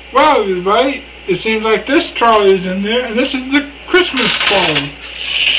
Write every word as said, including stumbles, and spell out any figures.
Well, everybody, it seems like this trolley is in there, and this is the Christmas trolley.